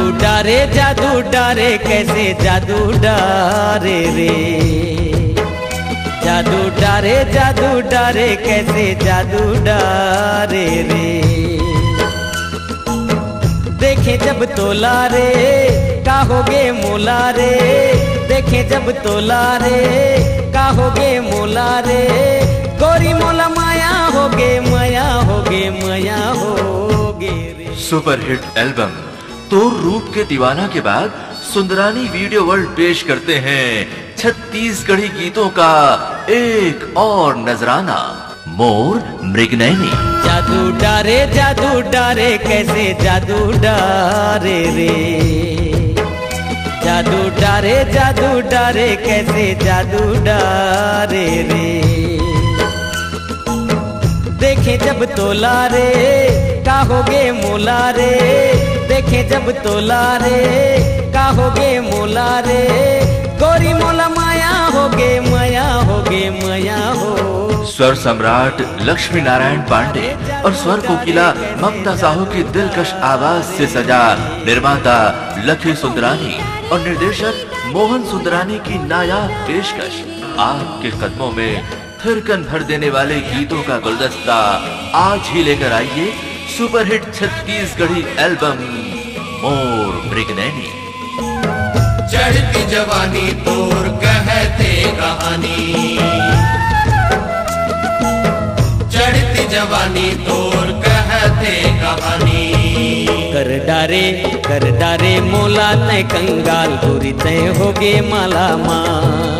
जादू डारे कैसे जादू डारे रे। जादू डारे कैसे जादू डारे रे। देखे जब तोला रे काहोगे मोला रे। देखे जब तोला रे काहोगे मोला रे। गोरी मोला माया होगे माया होगे माया होगे रे। सुपरहिट एल्बम तोर रूप के दीवाना के बाद सुंदरानी वीडियो वर्ल्ड पेश करते हैं छत्तीसगढ़ी गीतों का एक और नजराना, मोर मृगनयनी। जादू डारे कैसे जादू डारे रे। जादू डारे कैसे जादू डारे रे। देखे जब तोला रे काहोगे मोला रे। देखे जब तोला रे काहोगे मोला रे। गोरी मोला माया होगे माया होगे माया हो। स्वर सम्राट लक्ष्मी नारायण पांडे और स्वर कोकिला ममता साहू की दिलकश आवाज से सजा निर्माता लखी सुंदरानी और निर्देशक मोहन सुंदरानी की नायाब पेशकश आपके कदमों में थिरकन भर देने वाले गीतों का गुलदस्ता आज ही लेकर आइए सुपरहिट छत्तीसगढ़ी एल्बम मोर मृगनयनी। चढ़ती जवानी तोर कहते कहानी। चढ़ती जवानी तोर कहते कहानी। कर डारे मोला तय कंगाल गोरी तय होगे माला माल।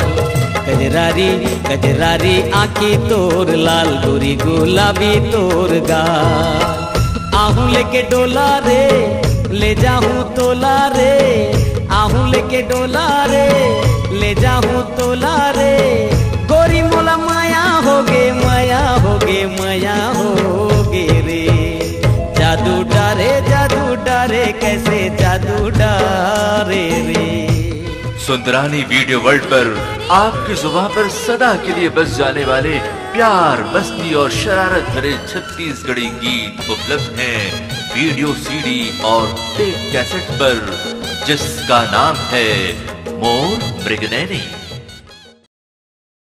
कजरारी आँखी तोर लाल गोरी गुलाबी तोर गाल। आहूं लेके डोला रे ले जाऊं तोला रे। आहूं लेके डोला रे ले जाऊं तोला रे। गोरी मोला माया होगे माया होगे माया होगे रे। जादू डारे कैसे जादू डारे रे। सुंदरानी वीडियो वर्ल्ड पर आपकी जुबान पर सदा के लिए बस जाने वाले प्यार, मस्ती और शरारत भरे छत्तीसगढ़ी गीत उपलब्ध हैं वीडियो सीडी और टेप कैसेट पर, जिसका नाम है मोर मृगनयनी।